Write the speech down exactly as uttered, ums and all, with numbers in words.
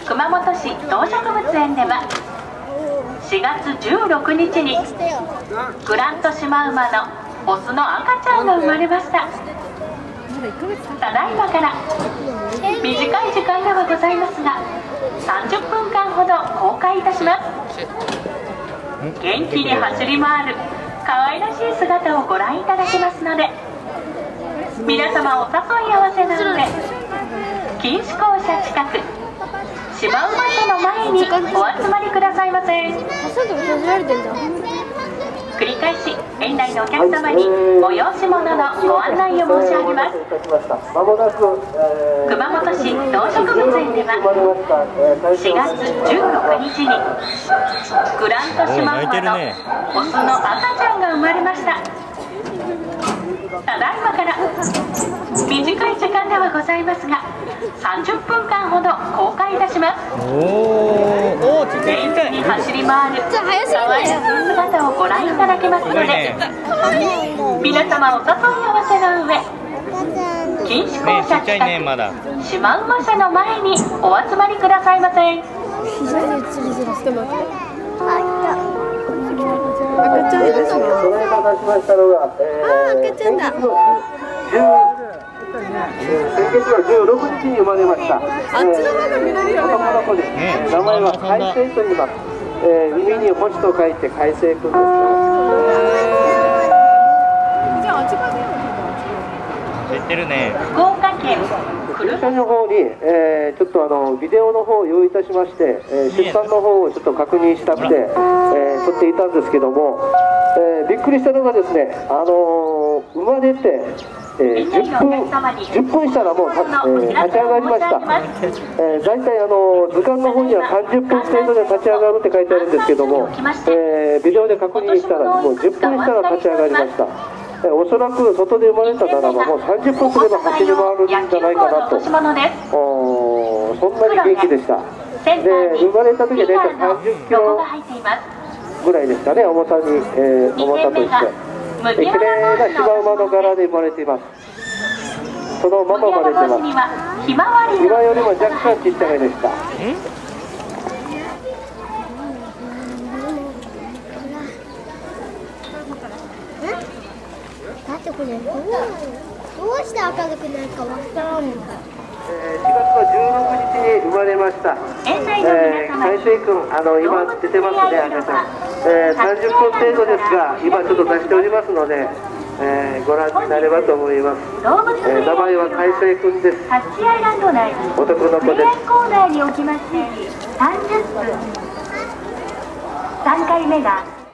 熊本市動植物園ではしがつじゅうろくにちにグラントシマウマのオスの赤ちゃんが生まれました。ただいまから短い時間ではございますがさんじゅっぷんかんほど公開いたします。元気に走り回る可愛らしい姿をご覧いただけますので、皆様お誘い合わせなので錦糸公社近くシマウマ社の前にお集まりくださいませ。繰り返し園内のお客様に催し物のご案内を申し上げます。熊本市動植物園ではしがつじゅうろくにちにグラントシマウマのオスの赤ちゃんが生まれました。ただいまから短い時間ではございますがさんじゅっぷんかんほど公開いたします。元気に走り回る可愛らしい姿をご覧いただけますので、皆様お誘い合わせの上錦糸公社近くシマウマ社の前にお集まりくださいませ。 赤ちゃんですよ。それが出しましたのが、えー、赤ちゃんだ。先月はじゅうろくにちに生まれました。あっちの方が緑よね。男の子です。名前は海星と言います。えー、耳に星と書いて海星くんです。じゃああっちから知ってるね。 福岡県駐車場の方に、えー、ちょっとあのビデオの方を用意いたしまして、えー、出産の方をちょっと確認したくて、えー、撮っていたんですけども、えー、びっくりしたのがですね、あのー、生まれて、えー、じゅっぷん、じゅっぷんしたらもう、えー、立ち上がりました。えー、大体あの図鑑の方にはさんじゅっぷん程度で立ち上がるって書いてあるんですけども、えー、ビデオで確認したらもうじゅっぷんしたら立ち上がりました。おそらく外で生まれたならばもうさんじゅっぷんすれば走り回るんじゃないかなと、おそんなに元気でした。で生まれた時は大体さんじゅっキロぐらいですかね、重さに、えー、重さとして綺麗なシマウマの柄で生まれています。そのまま生まれてます。今よりも若干ちっちゃめでした。 だってこれどうして明るくないかわからんのか。 しがつのじゅうろくにちに生まれました。えー、海星くん、あの今出てますね、赤ちゃん。えー、さんじゅっぷん程度ですが、今ちょっと出しておりますので、えー、ご覧になればと思います。えー、名前は海星くんです。男の子です。 コーナーにおきましてさんじゅっぷんさんかいめが